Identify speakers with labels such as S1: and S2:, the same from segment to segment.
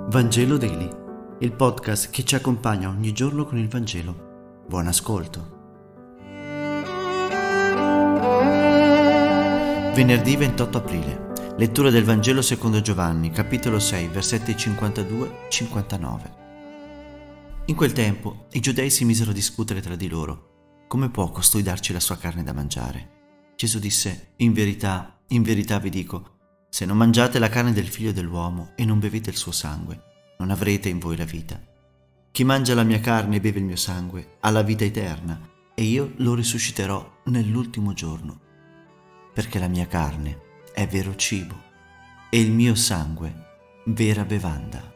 S1: Vangelo Daily, il podcast che ci accompagna ogni giorno con il Vangelo. Buon ascolto. Venerdì 28 aprile. Lettura del Vangelo secondo Giovanni, capitolo 6, versetti 52-59. In quel tempo i giudei si misero a discutere tra di loro. Come può costui darci la sua carne da mangiare? Gesù disse: in verità vi dico, se non mangiate la carne del figlio dell'uomo e non bevete il suo sangue, non avrete in voi la vita. Chi mangia la mia carne e beve il mio sangue ha la vita eterna, e io lo risusciterò nell'ultimo giorno. Perché la mia carne è vero cibo e il mio sangue vera bevanda.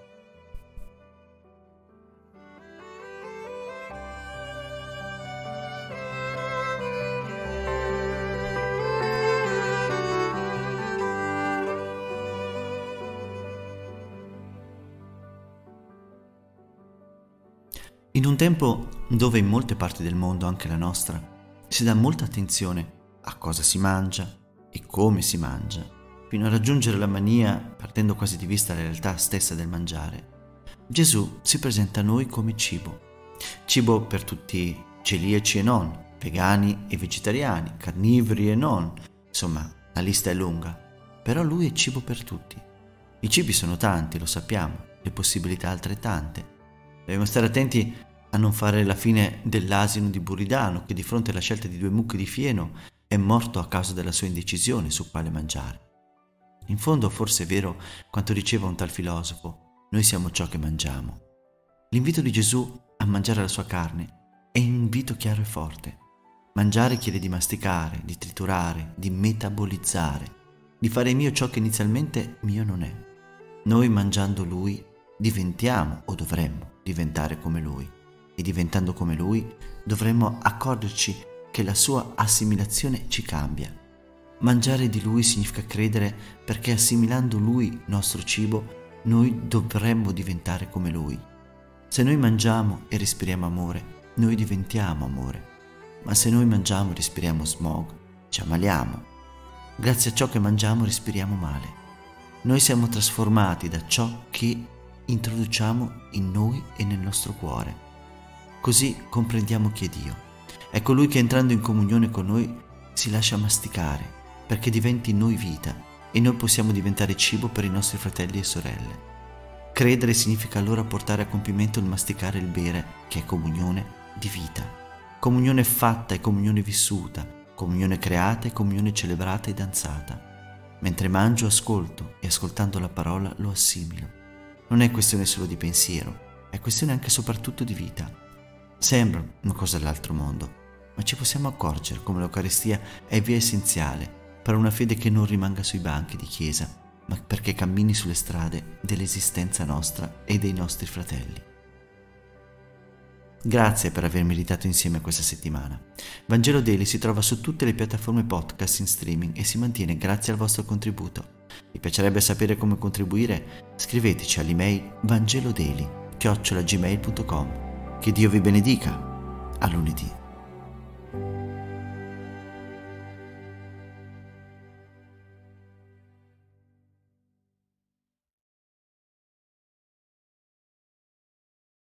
S1: In un tempo dove in molte parti del mondo, anche la nostra, si dà molta attenzione a cosa si mangia e come si mangia, fino a raggiungere la mania, perdendo quasi di vista la realtà stessa del mangiare, Gesù si presenta a noi come cibo. Cibo per tutti, celiaci e non, vegani e vegetariani, carnivori e non, insomma, la lista è lunga, però Lui è cibo per tutti. I cibi sono tanti, lo sappiamo, le possibilità altrettante. Dobbiamo stare attenti a non fare la fine dell'asino di Buridano, che di fronte alla scelta di 2 mucche di fieno è morto a causa della sua indecisione su quale mangiare. In fondo forse è vero quanto diceva un tal filosofo: noi siamo ciò che mangiamo. L'invito di Gesù a mangiare la sua carne è un invito chiaro e forte. Mangiare chiede di masticare, di triturare, di metabolizzare, di fare mio ciò che inizialmente mio non è. Noi mangiando Lui diventiamo o dovremmo diventare come Lui, e diventando come Lui dovremmo accorgerci che la sua assimilazione ci cambia. Mangiare di Lui significa credere perché assimilando Lui, nostro cibo, noi dovremmo diventare come Lui. Se noi mangiamo e respiriamo amore, noi diventiamo amore, ma se noi mangiamo e respiriamo smog, ci ammaliamo. Grazie a ciò che mangiamo respiriamo male. Noi siamo trasformati da ciò che introduciamo in noi e nel nostro cuore. Così comprendiamo chi è Dio. È colui che entrando in comunione con noi si lascia masticare perché diventi in noi vita e noi possiamo diventare cibo per i nostri fratelli e sorelle. Credere significa allora portare a compimento il masticare e il bere, che è comunione di vita. Comunione fatta e comunione vissuta, comunione creata e comunione celebrata e danzata. Mentre mangio ascolto e ascoltando la parola lo assimilo. Non è questione solo di pensiero, è questione anche e soprattutto di vita. Sembra una cosa dell'altro mondo, ma ci possiamo accorgere come l'Eucaristia è via essenziale per una fede che non rimanga sui banchi di chiesa, ma perché cammini sulle strade dell'esistenza nostra e dei nostri fratelli. Grazie per aver meditato insieme questa settimana. Vangelo Daily si trova su tutte le piattaforme podcast in streaming e si mantiene grazie al vostro contributo. Vi piacerebbe sapere come contribuire? Scriveteci all'email vangelodaily@gmail.com. Che Dio vi benedica. A lunedì.